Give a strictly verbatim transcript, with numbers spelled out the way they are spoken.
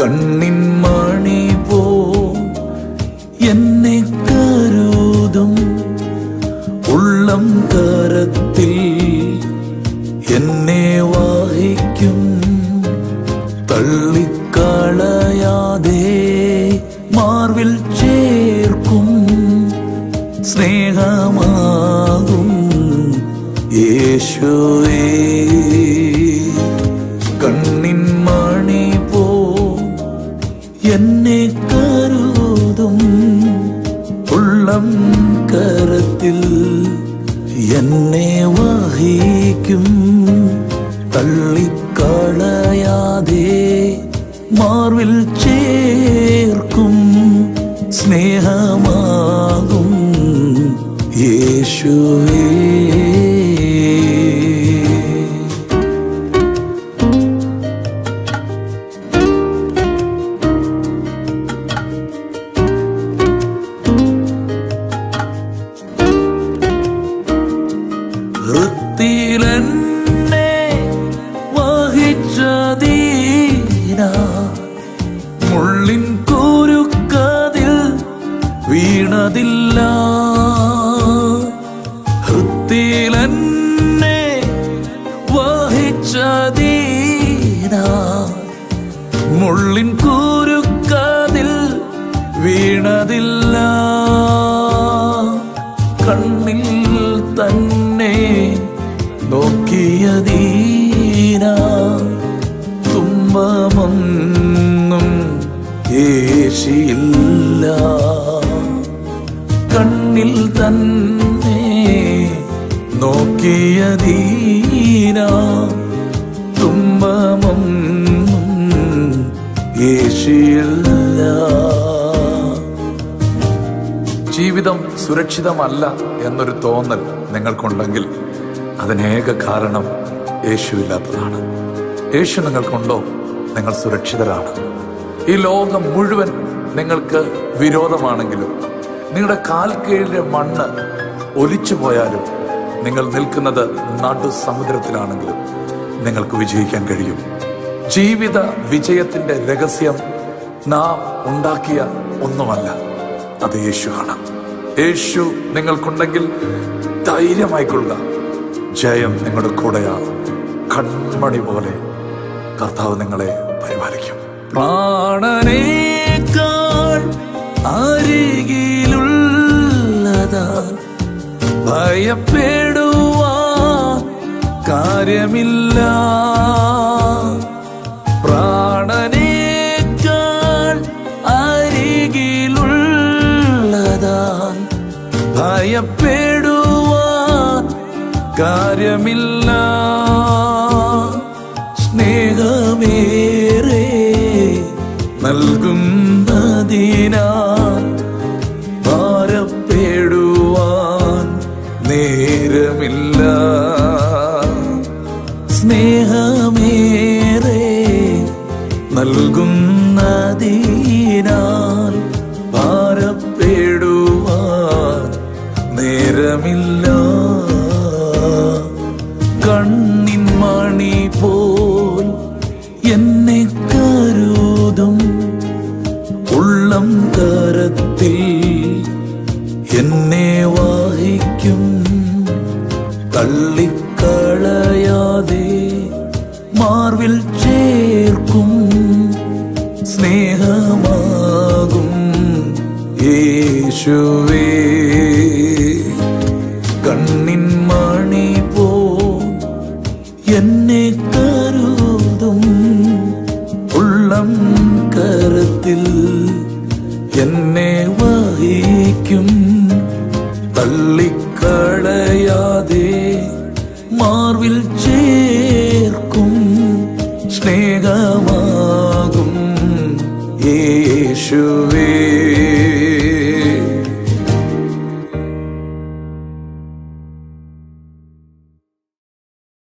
കണ്ണിൻ മണി പോ എന്നെ കരുതും, ഉള്ളം കരത്തിൽ എന്നെ വഹിക്കും. തള്ളിക്കളയാതെ മാർവിൽ ചേർക്കും, സ്നേഹമാകും യേശുവേ. കണ്ണിൻ മണി പോ എന്നെ കരുതും, ഉള്ളം കരത്തിൽ എന്നെ വഹിക്കും. തള്ളിക്കളയാതെ മാർവിൽ ചേർക്കും, സ്നേഹമാകും യേശുവേ. വൃത്തിയിലെന്നെ വഹിച്ചതീനാ, മുള്ളിൻ കുരുക്കതിൽ വീണതില്ല. വൃത്തിയിലെന്നെ വഹിച്ചതീനാ, മുള്ളിൻ കുരുക്കതിൽ വീണതില്ല. കണ്ണിൽ തന്നെ നോക്കിയതീനാ, തുമ്പമൊന്നും ഏശിയില്ല. കണ്ണിൽ തന്നെ നോക്കിയതീനാ, തുമ്പമൊന്നും ഏശിയില്ല. ജീവിതം സുരക്ഷിതമല്ല എന്നൊരു തോന്നൽ നിങ്ങൾക്കുണ്ടെങ്കിൽ അതിനേക കാരണം യേശുവില്ലാത്തതാണ്. യേശു നിങ്ങൾക്കുണ്ടോ, നിങ്ങൾ സുരക്ഷിതരാണ്. ഈ ലോകം മുഴുവൻ നിങ്ങൾക്ക് വിരോധമാണെങ്കിലും, നിങ്ങളുടെ കാൽ കീഴിലെ മണ്ണ് ഒലിച്ചു പോയാലും, നിങ്ങൾ നിൽക്കുന്നത് നടു സമുദ്രത്തിലാണെങ്കിലും നിങ്ങൾക്ക് വിജയിക്കാൻ കഴിയും. ജീവിത വിജയത്തിന്റെ രഹസ്യം നാം ഉണ്ടാക്കിയ ഒന്നുമല്ല, അത് യേശുവാണ്. യേശു നിങ്ങൾക്കുണ്ടെങ്കിൽ ധൈര്യമായിക്കൊള്ളുക. ജയം നിങ്ങളുടെ കൂടെയാണ്. കൺമണി പോലെ കർത്താവ് നിങ്ങളെ പരിപാലിക്കും. പ്രാണനേക്കാൾ അരികിലുള്ളതാ, ഭയപ്പെടുവാൻ കാര്യമില്ല. പ്രാണനേക്കാൾ അരികിലുള്ളതാ, ഭയപ്പെടുവാൻ കാര്യമില്ല. സ്നേഹമേറെ നൽകുന്നതിനാൽ ഭാരപ്പെടുവാൻ നേരമില്ല. സ്നേഹമേറെ നൽകുന്നതിനാൽ ഭാരപ്പെടുവാൻ നേരമില്ല. കണ്ണിൻ മണി പോൽ എന്നെ കരുതും, ഉള്ളം കരത്തിൽ എന്നെ വഹിക്കും. തള്ളിക്കളയാതെ മാർവിൽ ചേർക്കും, സ്നേഹമാകും യേശുവേ. കണ്ണിൻ മണി പോ എന്നെ കരുതും, ഉള്ളം കരത്തിൽ